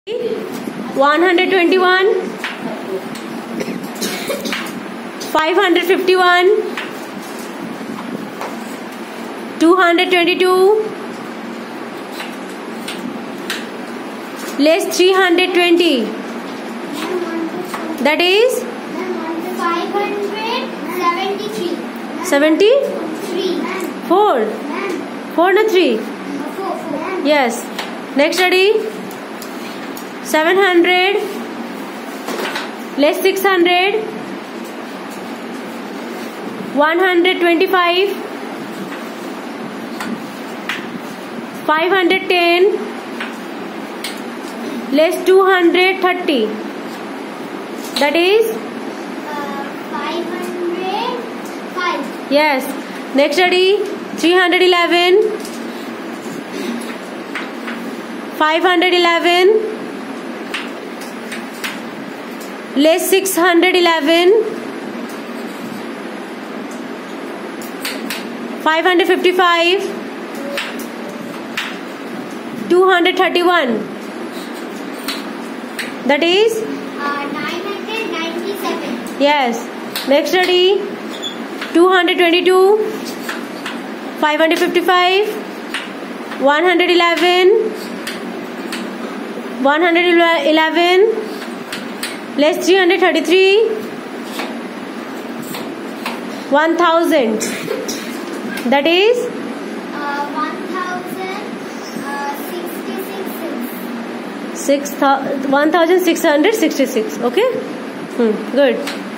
121, 551, 222, less 320. That is 573. 73. 4. 4 na 3. 4. Yes. Next study. 700 less 600, 125, 510 less 230. That is 505. Yes. Next study. 311, 511 less 611, 555, 231. That is 997. Yes. Next study. 222, 555, 111, 111 less 333, 1000. That is 1666. 1666. Okay. Good.